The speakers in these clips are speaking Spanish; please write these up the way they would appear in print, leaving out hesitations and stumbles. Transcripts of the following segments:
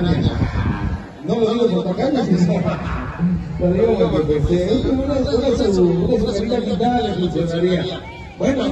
tacaña. No lo digo por tacaña, sino lo digo porque pues, es como una salida quitada de funcionaría. Bueno,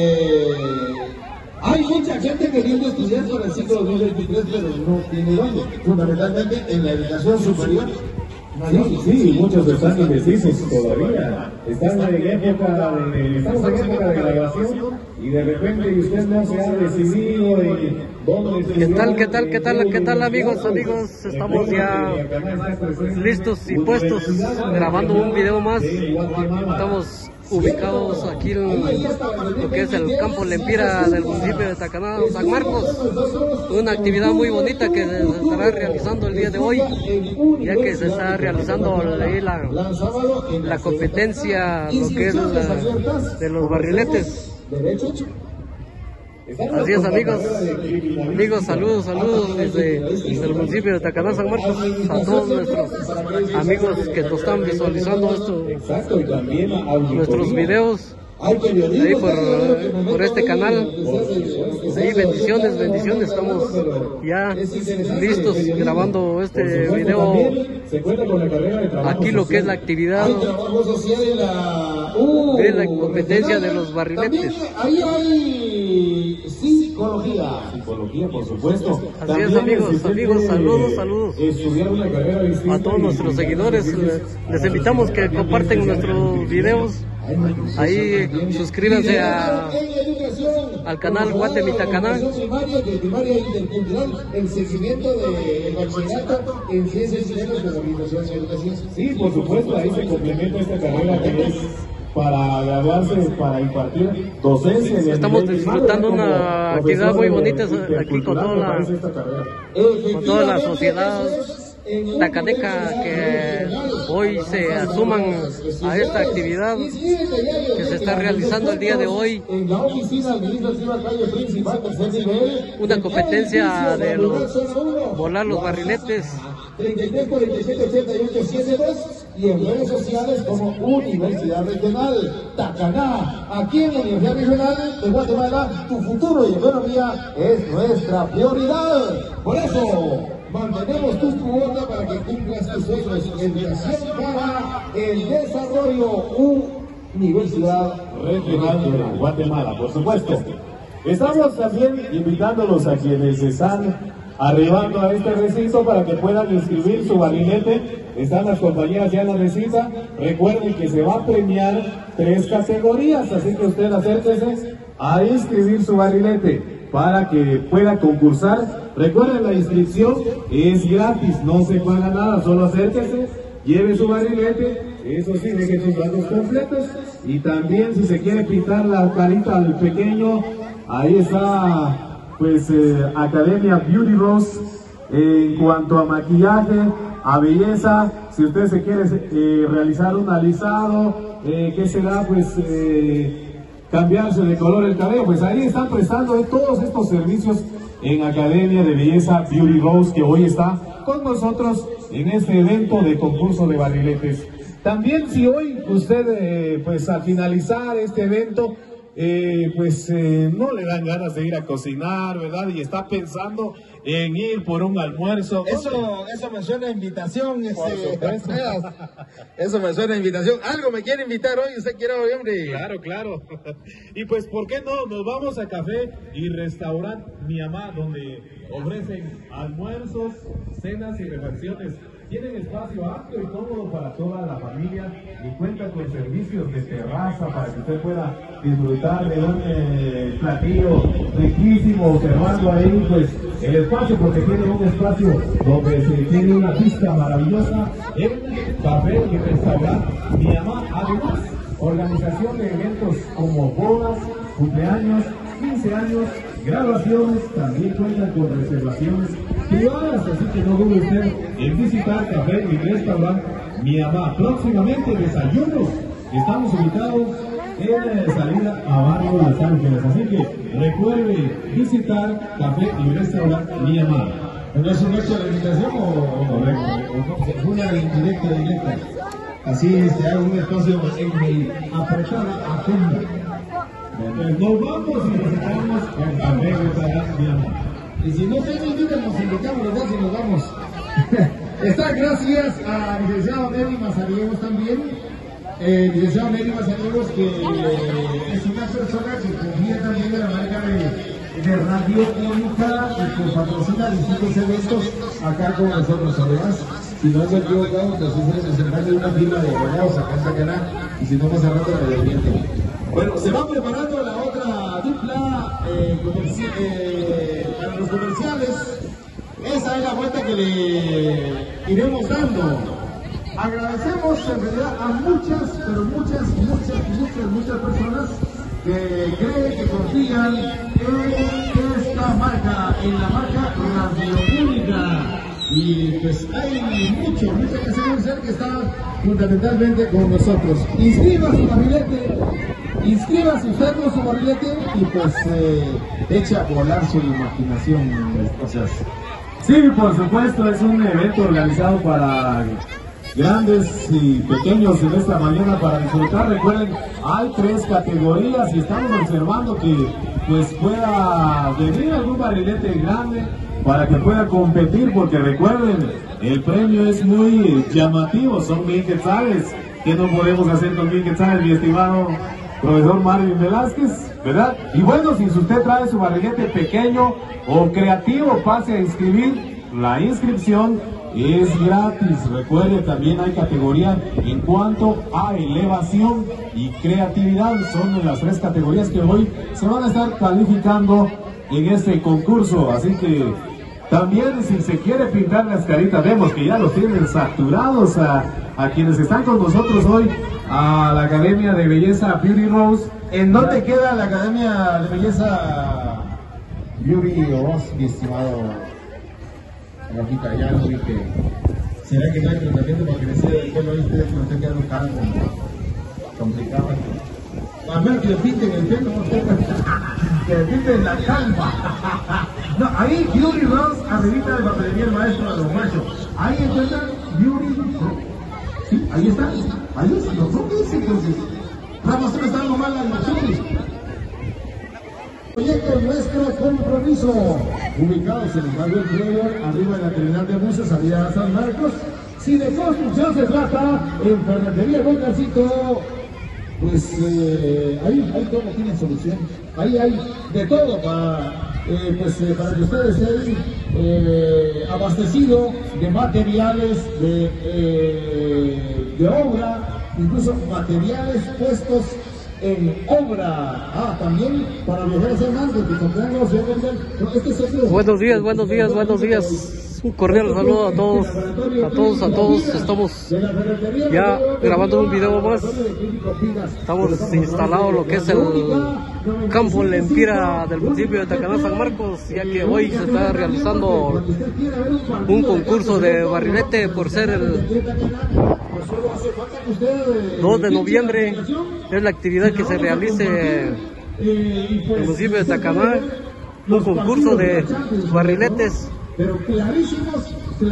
hay mucha gente queriendo estudiar para el ciclo 2023, pero no tiene dónde. Fundamentalmente en la educación superior. Sí, muchos están indecisos todavía. Estamos en época de graduación y de repente usted no se ha decidido en dónde estudiar. ¿Qué tal amigos? Estamos ya listos y puestos grabando un video más. Estamos ubicados aquí en lo que es el campo Lempira del municipio de Tacaná, San Marcos. Una actividad muy bonita que se estará realizando el día de hoy, ya que se está realizando ahí la competencia, lo que es de los barriletes. Así es amigos, saludos desde el municipio de Tacaná, San Marcos, a todos nuestros amigos que nos están visualizando nuestros videos ahí por este canal. Ahí bendiciones, estamos ya listos grabando este video. Aquí lo que es la actividad de la competencia de los barriletes. Ahí hay psicología, por supuesto. Así es amigos, saludos a todos nuestros seguidores. Les invitamos que comparten nuestros videos. Ahí suscríbanse al canal Guatemi Tacaná. El seguimiento del bachillerato en ciencias y sistemas de organización y educación. Sí, por supuesto, ahí se complementa esta carrera que es para graduarse, para impartir docencia. Estamos disfrutando una actividad muy bonita aquí con toda la sociedad tacaneca que hoy se asuman a esta actividad que se está realizando el día de hoy. Una competencia de volar los barriletes. 33 47 88 72 y en redes sociales como Universidad Regional Tacaná. Aquí en la Universidad Regional de Guatemala, tu futuro y economía es nuestra prioridad. Por eso, mantenemos tu cuota para que cumplas tus sueños. Educación para el desarrollo. Universidad Regional de Guatemala, por supuesto. Estamos también invitándolos a quienes están arribando a este recinto para que puedan inscribir su barrilete. Están las compañeras ya en la recita. Recuerden que se va a premiar 3 categorías, así que usted acérquese a inscribir su barrilete para que pueda concursar. Recuerden, la inscripción es gratis, no se paga nada, solo acérquese, lleve su barrilete, eso sí, deje sus datos completos, y también si se quiere pintar la carita al pequeño, ahí está pues Academia Beauty Rose. En cuanto a maquillaje, a belleza, si usted se quiere realizar un alisado, ¿qué será? Pues cambiarse de color el cabello, pues ahí están prestando todos estos servicios en Academia de Belleza Beauty Rose, que hoy está con nosotros en este evento de concurso de barriletes. También si hoy usted pues al finalizar este evento no le dan ganas de ir a cocinar, ¿verdad? Y está pensando en ir por un almuerzo. Eso me suena a invitación, eso me suena a invitación. Algo me quiere invitar hoy, usted quiere hoy, hombre. Claro. Y pues, ¿por qué no? Nos vamos a Café y Restaurante Mi Amá, donde ofrecen almuerzos, cenas y refacciones. Tienen espacio amplio y cómodo para toda la familia y cuentan con servicios de terraza para que usted pueda disfrutar de un platillo riquísimo, observando ahí pues el espacio, porque tiene un espacio donde se tiene una vista maravillosa en Café y Restaurante Mi Amá. Además, organización de eventos como bodas, cumpleaños, 15 años, graduaciones, también cuentan con reservaciones privadas, así que no dude usted en visitar Café y Restaurante Mi Amá. Próximamente desayunos, estamos ubicados en salida a Barrio Los Ángeles, así que recuerde visitar Café y Restaurante Mi Amá. ¿No es un hecho de invitación o una directa? Así hay un espacio en mi apretada agenda. Nos vamos y visitamos el Café y Restaurante Mi Amá. Y si no se invitan, nos invitamos los dos y nos vamos. Está gracias a licenciado Nelly Mazariegos también. Licenciado Nelly Mazariegos, que es una persona que confía también en la marca de Radio Única y que patrocina distintos eventos acá con nosotros. Además, si no me equivoco, pues es representante de una firma de abogados acá en Tacaná, y si no más a rato me desmienten. Bueno, se va preparando la otra dupla para los comerciales. Esa es la vuelta que le iremos dando. Agradecemos en realidad a muchas, pero muchas personas que creen, que confían en esta marca, en la marca Radio Única. Y pues hay mucha que conocer que está fundamentalmente con nosotros. Inscriba su barrilete, inscríbase usted con su barrilete y pues echa a volar su imaginación. O sea, sí, por supuesto, es un evento organizado para grandes y pequeños en esta mañana para disfrutar. Recuerden, hay 3 categorías y estamos observando que pues pueda venir algún barrilete grande para que pueda competir, porque recuerden, el premio es muy llamativo, son 1000 quetzales. ¿Qué no podemos hacer con 1000 quetzales, mi estimado profesor Marvin Velázquez? ¿Verdad? Y bueno, si usted trae su barrilete pequeño o creativo, pase a inscribir. La inscripción es gratis. Recuerde, también hay categoría en cuanto a elevación y creatividad. Son las 3 categorías que hoy se van a estar calificando en este concurso. Así que también, si se quiere pintar las caritas, vemos que ya los tienen saturados a quienes están con nosotros hoy a la Academia de Belleza Beauty Rose. ¿En dónde queda la Academia de Belleza Beauty Rose, mi estimado Rafita? Ya lo dije. ¿Será que no hay tratamiento para crecer el pelo? Ahí ustedes no están quedando calvo, complicado. A ver que le pinten el pelo, que le pinten la calva. No, ahí Beauty Rose, arribita de papelería el maestro de los machos. Ahí encuentran Beauty Rose. Sí, ahí está. Ahí está. ¿Lo que dice entonces? Ramos, se me está dando mal la animación. Proyecto Nuestro Compromiso, ubicados en el barrio Trevor, arriba de la terminal de buses, salida a San Marcos. Si de construcción se trata, en Ferretería Volcancito, pues ahí todo tiene solución. Ahí hay de todo para que ustedes estén abastecidos de materiales de obra, incluso materiales puestos en obra. También para viajeros hermanos que compramos y venden. Buenos días. Un cordial saludo a todos. Estamos ya grabando un video más. Estamos instalados lo que es el campo Lempira del municipio de Tacaná, San Marcos, ya que hoy se está realizando un concurso de barrilete por ser el 2 de noviembre. Es la actividad que se realice en el municipio de Tacaná, un concurso de barriletes. Pero clarísimos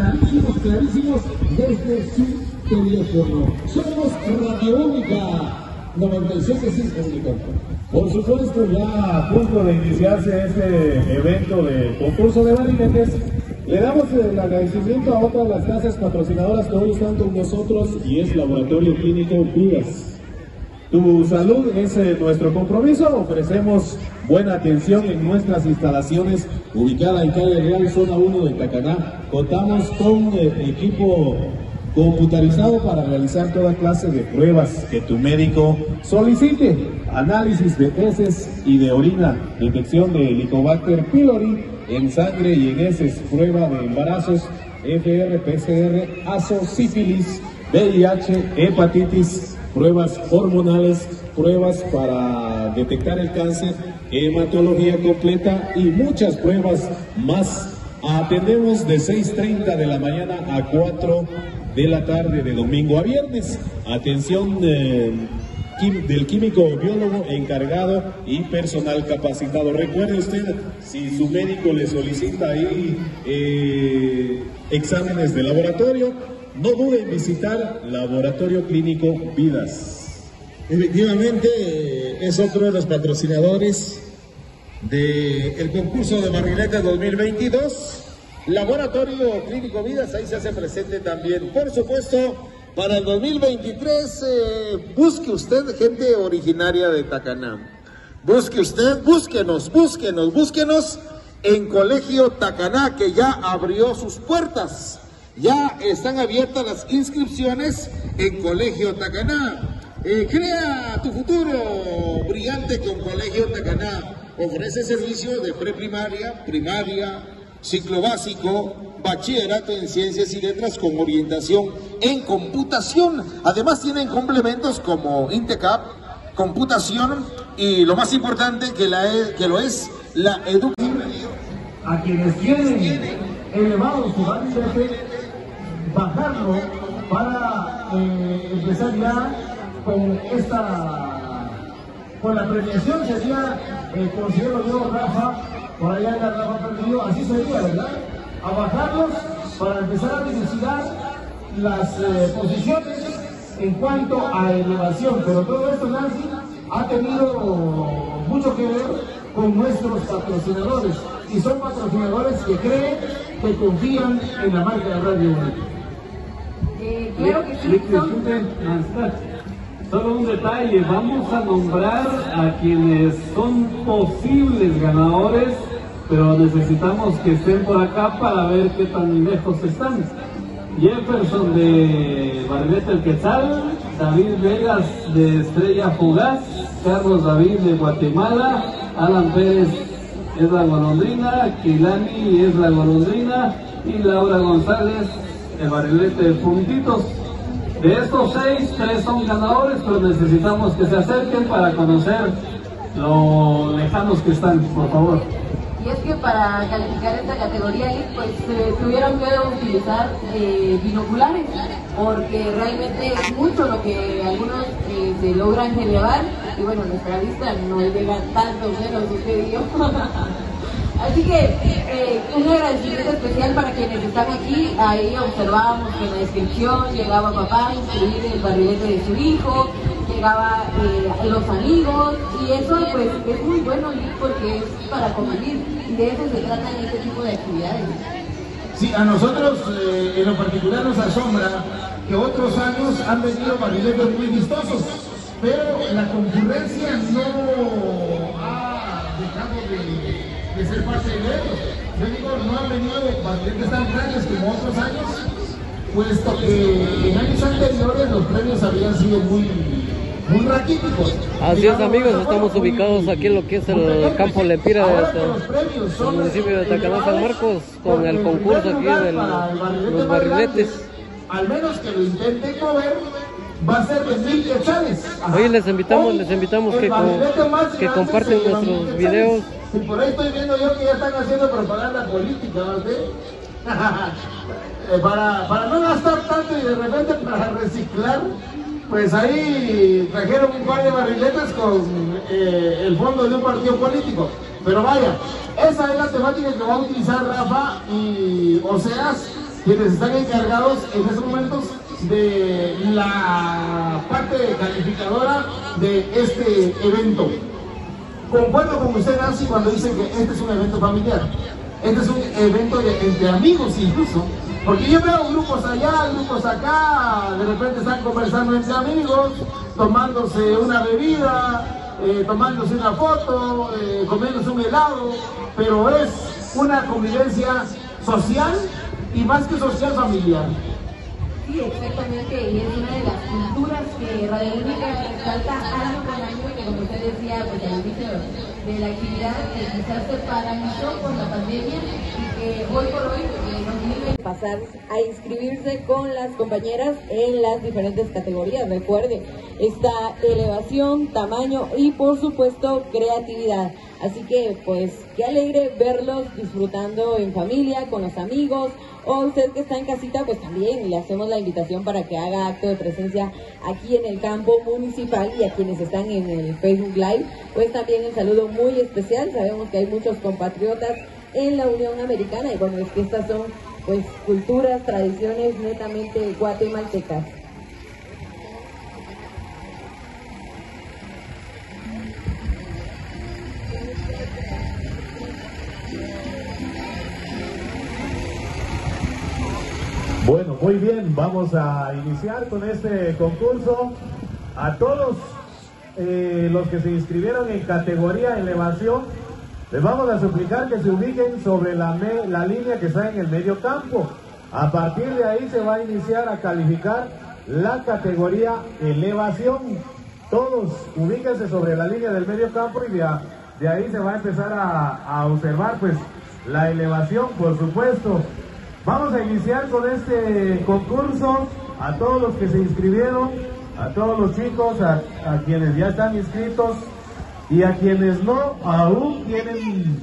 desde su teléfono. Somos Radio Única 97.5. Por supuesto, ya a punto de iniciarse este evento de concurso de barriletes, le damos el agradecimiento a otra de las casas patrocinadoras que hoy están con nosotros, y es Laboratorio Clínico Vidas. Tu salud es nuestro compromiso. Ofrecemos buena atención en nuestras instalaciones, ubicada en calle Real, zona 1 de Tacaná. Contamos con equipo computarizado para realizar toda clase de pruebas que tu médico solicite: análisis de heces y de orina, detección de Helicobacter pylori en sangre y en heces, prueba de embarazos, FR, PCR, ASO, sífilis, VIH, hepatitis, pruebas hormonales, pruebas para detectar el cáncer, hematología completa y muchas pruebas más. Atendemos de 6:30 de la mañana a 4 de la tarde, de domingo a viernes. Atención del químico biólogo encargado y personal capacitado. Recuerde usted, si su médico le solicita ahí exámenes de laboratorio, no dude en visitar Laboratorio Clínico Vidas. Efectivamente, es otro de los patrocinadores del concurso de barrilete 2022. Laboratorio Clínico Vidas, ahí se hace presente también. Por supuesto, para el 2023, busque usted gente originaria de Tacaná. Busque usted, búsquenos en Colegio Tacaná, que ya abrió sus puertas. Ya están abiertas las inscripciones en Colegio Tacaná. Crea tu futuro brillante con Colegio Tacaná. Ofrece servicio de preprimaria, primaria, ciclo básico, bachillerato en ciencias y letras con orientación en computación. Además tienen complementos como INTECAP, computación y lo más importante que lo es la educación. A quienes tienen elevado su barrilete, bajarlo para empezar ya con la premiación. Sería, considero yo, Rafa, por allá la Rafa perdido, así sería, ¿verdad? A bajarlos para empezar a dilucidar las posiciones en cuanto a elevación. Pero todo esto, Nancy, ha tenido mucho que ver con nuestros patrocinadores, y son patrocinadores que creen, que confían en la marca de Radio Única. Claro que sí. Solo un detalle, vamos a nombrar a quienes son posibles ganadores, pero necesitamos que estén por acá para ver qué tan lejos están. Jefferson de Barrilete El Quetzal, David Vegas de Estrella Fugaz, Carlos David de Guatemala, Alan Pérez es la golondrina, Kilani es la golondrina y Laura González de Barrilete de Puntitos. De estos 6, 3 son ganadores, pero necesitamos que se acerquen para conocer lo lejanos que están, por favor. Y es que para calificar esta categoría, pues tuvieron que utilizar binoculares, porque realmente es mucho lo que algunos se logran elevar, y bueno, nuestra vista no llega tanto menos, usted y yo. Así que un agradecimiento especial para quienes están aquí. Ahí observábamos que en la descripción llegaba papá a inscribir el barrilete de su hijo, llegaba los amigos, y eso pues es muy bueno, porque es para convivir, y de eso se trata en este tipo de actividades. Sí, a nosotros en lo particular nos asombra que otros años han venido barriletes muy vistosos, pero la concurrencia no ha dejado de ser parte de ellos. Yo digo, no han venido barriletes tan grandes como otros años, puesto que en años anteriores los premios habían sido muy raquíticos. Así es, amigos, estamos ubicados aquí en lo que es el campo Lempira del municipio de Tacaná, San Marcos, con el concurso aquí de los barriletes. Al menos que lo intenten mover, va a ser de 1000 quetzales. Hoy les invitamos que comparten nuestros videos. Y por ahí estoy viendo yo que ya están haciendo propaganda política, ¿no? Para no gastar tanto y de repente para reciclar, pues ahí trajeron un par de barriletes con el fondo de un partido político. Pero vaya, esa es la temática que va a utilizar Rafa y Oseas, quienes están encargados en estos momentos de la parte calificadora de este evento. Concuerdo con usted, Nancy, cuando dicen que este es un evento familiar. Este es un evento entre amigos incluso, porque yo veo grupos allá, grupos acá, de repente están conversando entre amigos, tomándose una bebida, tomándose una foto, comiéndose un helado, pero es una convivencia social y más que social, familiar. Sí, exactamente, y es una de las culturas que Radio Única resalta año con año, que como usted decía, pues al inicio de la actividad, que quizás se paralizó por la pandemia, y que hoy por hoy nos vive pasar a inscribirse con las compañeras en las diferentes categorías. Recuerde, esta elevación, tamaño y por supuesto creatividad. Así que pues qué alegre verlos disfrutando en familia, con los amigos, o usted que está en casita, pues también le hacemos la invitación para que haga acto de presencia aquí en el campo municipal, y a quienes están en el Facebook Live, pues también un saludo muy especial. Sabemos que hay muchos compatriotas en la Unión Americana, y bueno, es que estas son pues culturas, tradiciones netamente guatemaltecas. muy bien, vamos a iniciar con este concurso. A todos los que se inscribieron en categoría elevación, les vamos a suplicar que se ubiquen sobre la línea que está en el medio campo. A partir de ahí se va a iniciar a calificar la categoría elevación. Todos ubíquense sobre la línea del medio campo y de ahí se va a empezar a observar pues la elevación, por supuesto. Vamos a iniciar con este concurso. A todos los que se inscribieron, a todos los chicos, a quienes ya están inscritos y a quienes no, aún tienen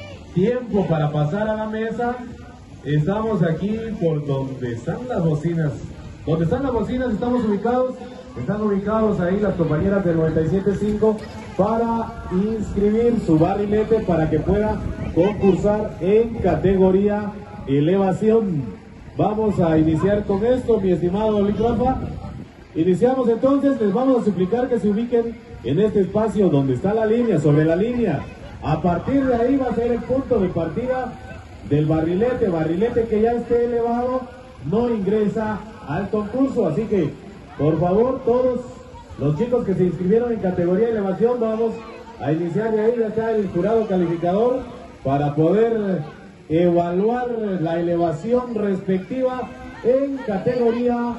tiempo para pasar a la mesa. Estamos aquí por donde están las bocinas. Donde están las bocinas estamos ubicados. Están ubicados ahí las compañeras del 97.5 para inscribir su barrilete para que pueda concursar en categoría elevación. Vamos a iniciar con esto, mi estimado Rafa. Iniciamos entonces, les vamos a suplicar que se ubiquen en este espacio donde está la línea, sobre la línea. A partir de ahí va a ser el punto de partida del barrilete. Barrilete que ya esté elevado no ingresa al concurso, así que por favor todos los chicos que se inscribieron en categoría elevación, vamos a iniciar de ahí. Ya está el jurado calificador para poder evaluar la elevación respectiva en categoría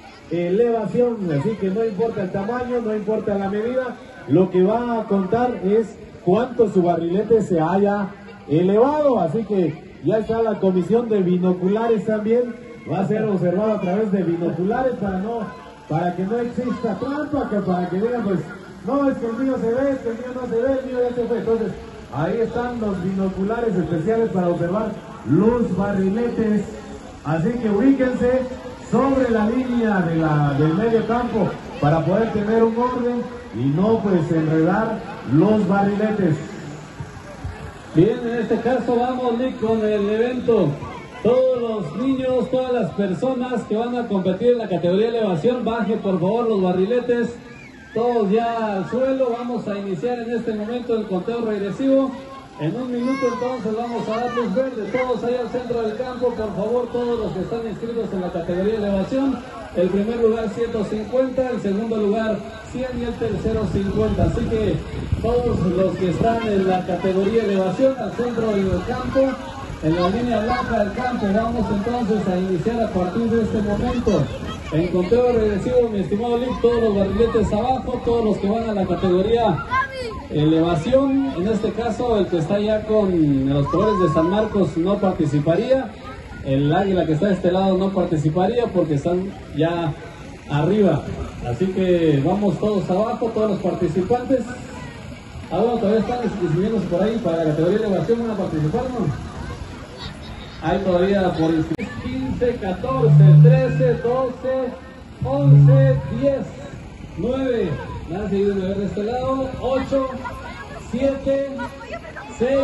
elevación, así que no importa el tamaño, no importa la medida, lo que va a contar es cuánto su barrilete se haya elevado. Así que ya está la comisión de binoculares también, va a ser observado a través de binoculares para que no exista trampa, para que digan pues no, es que el mío se ve, es que el mío no se ve, el mío ya se fue. Entonces ahí están los binoculares especiales para observar los barriletes, así que ubíquense sobre la línea del medio campo para poder tener un orden y no pues enredar los barriletes. Bien, en este caso vamos, Nick, con el evento. Todos los niños, todas las personas que van a competir en la categoría elevación, baje por favor los barriletes, todos ya al suelo. Vamos a iniciar en este momento el conteo regresivo. En un minuto entonces vamos a dar luz verde, todos ahí al centro del campo, por favor, todos los que están inscritos en la categoría elevación. El primer lugar 150, el segundo lugar 100 y el tercero 50. Así que todos los que están en la categoría elevación al centro del campo, en la línea blanca del campo, vamos entonces a iniciar a partir de este momento. En conteo regresivo, mi estimado Lick, todos los barriletes abajo, todos los que van a la categoría elevación. En este caso, el que está ya con los colores de San Marcos no participaría. El águila que está de este lado no participaría porque están ya arriba. Así que vamos todos abajo, todos los participantes. Ah, bueno, todavía están inscribiéndose por ahí para la categoría elevación. ¿Van a participar, no? Hay todavía por inscribir 15, 14, 13, 12, 11, 10, 9. Nada seguido de ver de este lado. 8, 7, 6,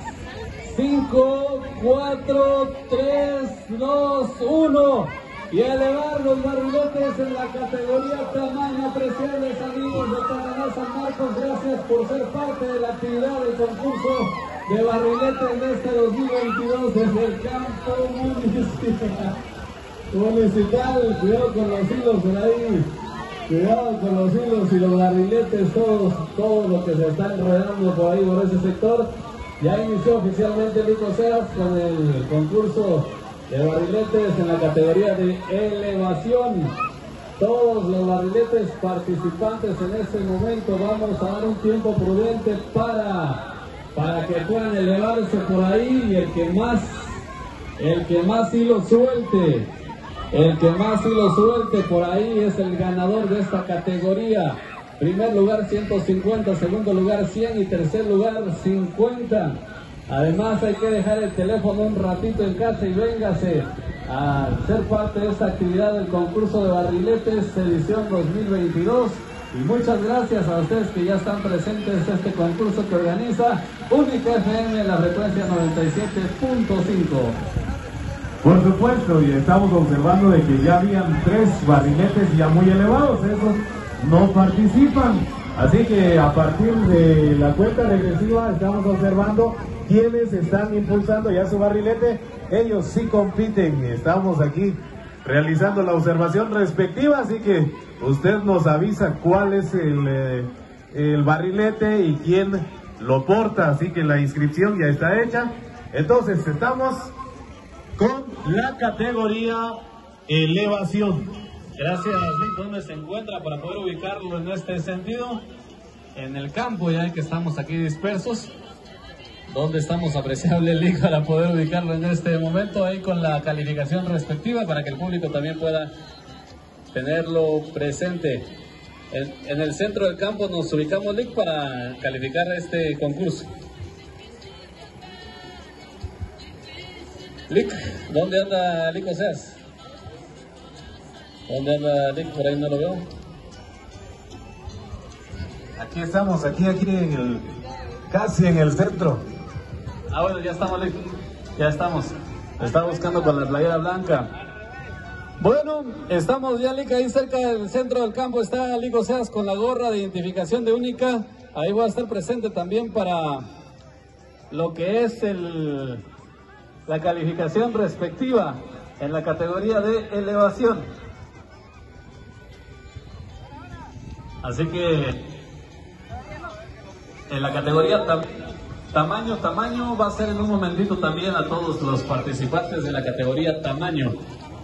5, 4, 3, 2, 1. Y a elevar los barriletes en la categoría tamaño. Apreciables amigos de Tacana San Marcos, gracias por ser parte de la actividad del concurso de barriletes de este 2022 desde el campo municipal. Cuidado con los hilos por ahí. Cuidado con los hilos y los barriletes, todo lo que se está enredando por ahí por ese sector. Ya inició oficialmente Lico Seas con el concurso de barriletes en la categoría de elevación. Todos los barriletes participantes en este momento, vamos a dar un tiempo prudente para que puedan elevarse por ahí, y el que más hilo suelte, por ahí es el ganador de esta categoría. Primer lugar 150, segundo lugar 100 y tercer lugar 50. Además hay que dejar el teléfono un ratito en casa y véngase a ser parte de esta actividad del concurso de barriletes edición 2022. Y muchas gracias a ustedes que ya están presentes en este concurso que organiza Única FM en la frecuencia 97.5. Por supuesto, y estamos observando de que ya habían 3 barriletes ya muy elevados, esos no participan. Así que a partir de la cuenta regresiva estamos observando quienes están impulsando ya su barrilete. Ellos sí compiten. Estamos aquí realizando la observación respectiva, así que usted nos avisa cuál es el barrilete y quién lo porta, así que la inscripción ya está hecha. Entonces estamos con la categoría elevación. Gracias, Lick. ¿Dónde se encuentra para poder ubicarlo en este sentido? En el campo, ya que estamos aquí dispersos. ¿Dónde estamos, apreciable Lick, para poder ubicarlo en este momento? Ahí con la calificación respectiva para que el público también pueda tenerlo presente. En el centro del campo nos ubicamos, Lick, para calificar este concurso. Lick, ¿dónde anda Lick Oseas? ¿Dónde anda Lick? Por ahí no lo veo. Aquí estamos, aquí casi en el centro. Ah, bueno, ya estamos, Lick. Ya estamos. Está buscando con la playera blanca. Bueno, estamos ya, Lick, ahí cerca del centro del campo. Está Lick Oseas con la gorra de identificación de única. Ahí voy a estar presente también para lo que es la calificación respectiva en la categoría de elevación. Así que en la categoría tamaño va a ser en un momentito también a todos los participantes de la categoría tamaño.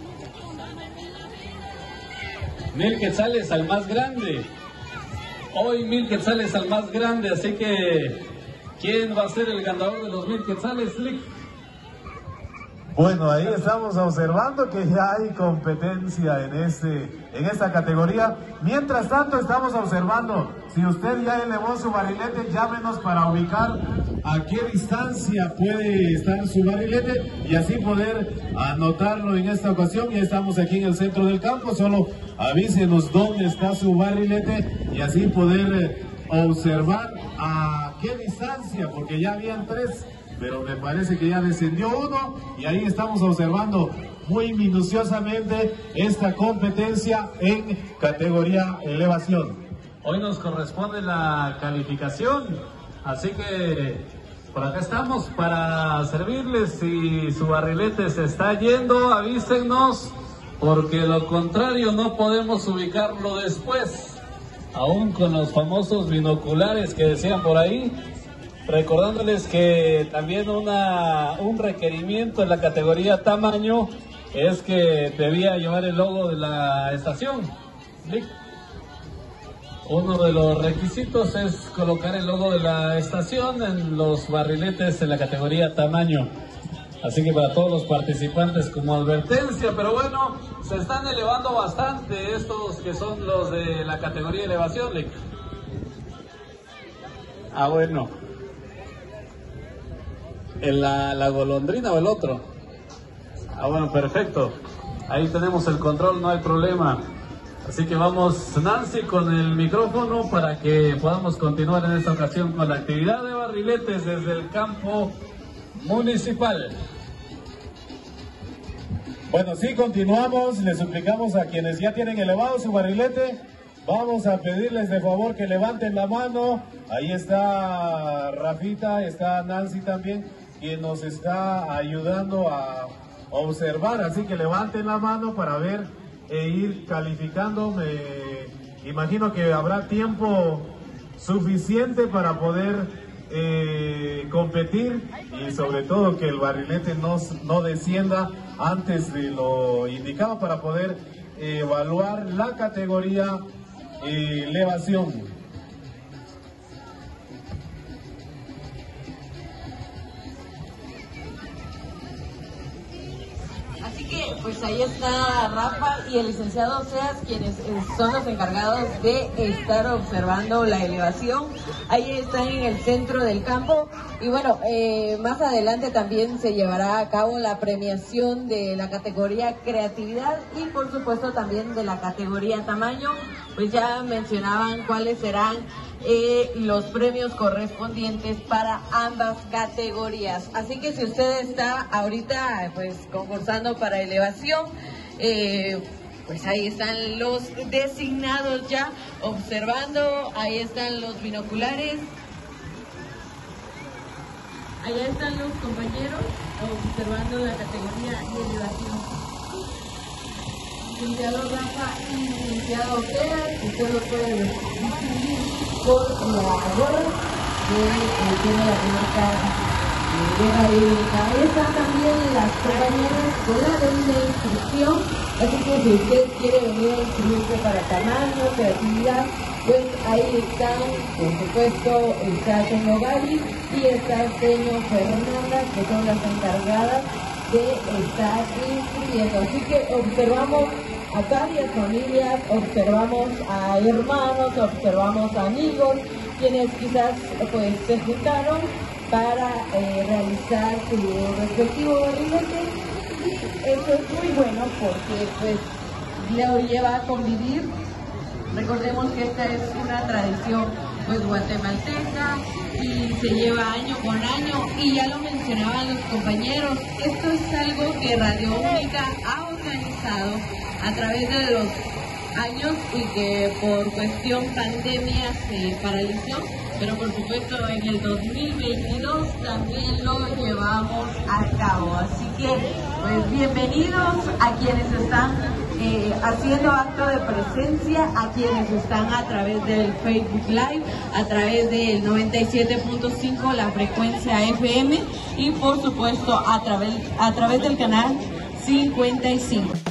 1000 quetzales al más grande. Hoy 1000 quetzales al más grande, así que ¿quién va a ser el ganador de los 1000 quetzales, Lick? Bueno, ahí estamos observando que ya hay competencia en esta categoría. Mientras tanto, estamos observando, si usted ya elevó su barrilete, llámenos para ubicar a qué distancia puede estar su barrilete y así poder anotarlo en esta ocasión. Ya estamos aquí en el centro del campo, solo avísenos dónde está su barrilete y así poder observar a qué distancia, porque ya habían 3. Pero me parece que ya descendió uno y ahí estamos observando muy minuciosamente esta competencia en categoría elevación. Hoy nos corresponde la calificación, así que por acá estamos para servirles. Si su barrilete se está yendo, avísenos, porque lo contrario no podemos ubicarlo después, aún con los famosos binoculares que decían por ahí. Recordándoles que también un requerimiento en la categoría tamaño es que debía llevar el logo de la estación. Uno de los requisitos es colocar el logo de la estación en los barriletes en la categoría tamaño. Así que para todos los participantes como advertencia, pero bueno, se están elevando bastante estos que son los de la categoría elevación, Lick. Ah, bueno. ¿En la golondrina o el otro? Ah, bueno, perfecto. Ahí tenemos el control, no hay problema. Así que vamos, Nancy, con el micrófono para que podamos continuar en esta ocasión con la actividad de barriletes desde el campo municipal. Bueno, sí, continuamos. Les suplicamos a quienes ya tienen elevado su barrilete, vamos a pedirles de favor que levanten la mano. Ahí está Rafita, está Nancy también, quien nos está ayudando a observar, así que levanten la mano para ver e ir calificando. Me imagino que habrá tiempo suficiente para poder competir y sobre todo que el barrilete no descienda antes de lo indicado para poder evaluar la categoría elevación. Pues ahí está Rafa y el licenciado Oseas, quienes son los encargados de estar observando la elevación. Ahí están en el centro del campo y bueno, más adelante también se llevará a cabo la premiación de la categoría creatividad y por supuesto también de la categoría tamaño. Pues ya mencionaban cuáles serán los premios correspondientes para ambas categorías. Así que si usted está ahorita pues concursando para elevación, pues ahí están los designados ya observando, ahí están los binoculares, allá están los compañeros observando la categoría de elevación. licenciado Rafa y licenciado Tera, que usted lo puede distinguir por la gorra que tiene la marca de Gabriela. Están también las compañeras con la debida inscripción, así que si usted quiere venir a inscribirse para tamaño, creatividad, pues ahí están, por supuesto, está señor Gali y está señor Fernanda, que son las encargadas de estar inscribiendo. Así que observamos a varias familias, observamos a hermanos, observamos a amigos, quienes quizás pues se juntaron para realizar su respectivo barrilete, y eso es muy bueno porque pues lo lleva a convivir. Recordemos que esta es una tradición pues guatemalteca y se lleva año con año, y ya lo mencionaban los compañeros, esto es algo que Radio Única ha organizado a través de los años y que por cuestión pandemia se paralizó, pero por supuesto en el 2022 también lo llevamos a cabo. Así que pues bienvenidos a quienes están haciendo acto de presencia, a quienes están a través del Facebook Live, a través del 97.5 la frecuencia FM y por supuesto a través del canal 55.